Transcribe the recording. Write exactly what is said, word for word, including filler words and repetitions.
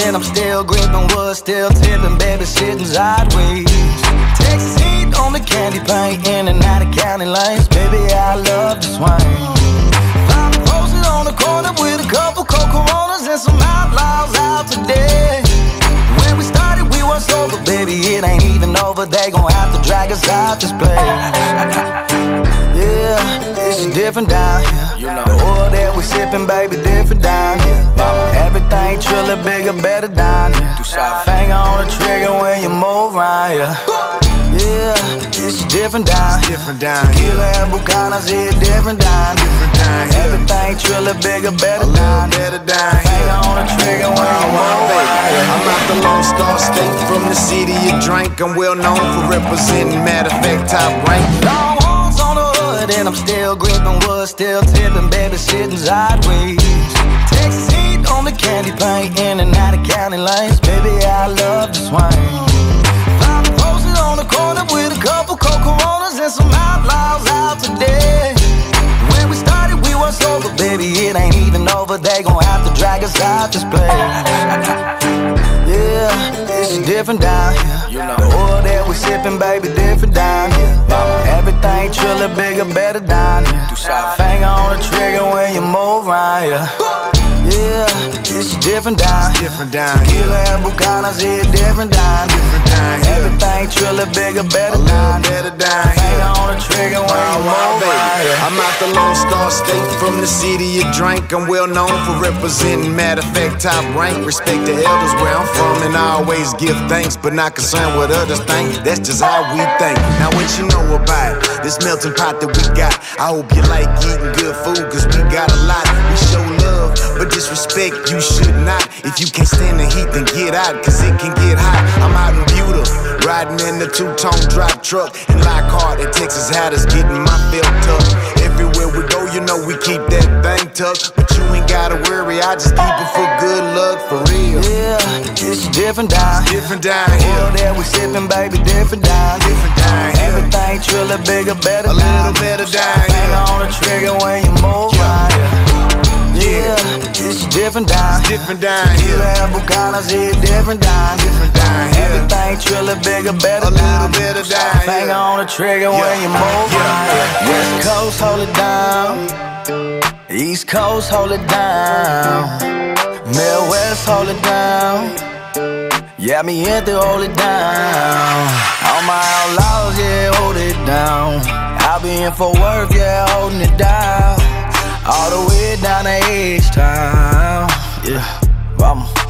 and I'm still gripping wood, still tipping, baby, sitting sideways. Texas heat on the candy paint, in and out of county lanes, baby, I love to swing. Found me posted on the corner with a couple cold Coronas and some outlaws out today. When we started, we weren't sober, baby, it ain't even over. They gon' have to drag us out this place. Yeah, it's different down here. The oil that we sippin', baby, different down here. Everything trillin' bigger, better down here. Finger on the trigger when you move around here. Yeah, it's different down here. Tequila and Bucanas, it's different down here. Everything trillin' bigger, better down here. Finger on the trigger when you move around here. I'm out the Lone Star State, from the city of drink. I'm well known for representing, matter of fact, top rank. Long horns on the hood and I'm still gripping wood, still tipping, baby, sitting sideways. Texas heat on the candy paint, in and out of county lanes, baby, I love to swing. Found me posted on the corner with a couple cold Coronas and some outlaws out today. When we started, we weren't sober, baby, it ain't even over. They gon' have to drag us out this place. Yeah, it's different down here. The oil that we sippin', baby, different down here. Everything trillin' bigger, better down here. Finger on the trigger when you move around here. Yeah, it's different down here. Tequila and Bucanas, it's different down here. Everything trillin' bigger, better down here. Finger on the trigger when you move around here. I'm out the Lone Star State, from the city of drink. I'm well known for representing, matter of fact, top rank. Respect the elders where I'm from, and I always give thanks, but not concerned what others think. That's just how we think. Now what you know about this melting pot that we got? I hope you like eating good food, cause we got a lot. We show love, but disrespect you should not. If you can't stand the heat, then get out, cause it can get hot. I'm out in Buda, riding in the two-tone drop truck, and Lockhart at Texas Hatters, getting my felt tucked. Everywhere we go, you know we keep that thing tucked, but you ain't gotta worry, I just keep it for good luck, for real. Yeah, it's different down here. Different down here. Oil that we sippin', baby, different down here. Different down here. Everything trillin' bigger, better a down little here. better down here. Finger on the trigger when you move around here. Yeah, it's different down here. Different down here. Tequila and Bucanas, it's different down here. Different down here. Everything trillin' bigger, better a little down here. better down here. Finger on the trigger yeah. when you move yeah. around here. West Coast, hold it down. East Coast, hold it down. Midwest, hold it down. Yeah, me in to hold it down. All my outlaws, yeah, hold it down. I'll be in for work, yeah, holding it down. All the way down to H-Town. Yeah, vamos.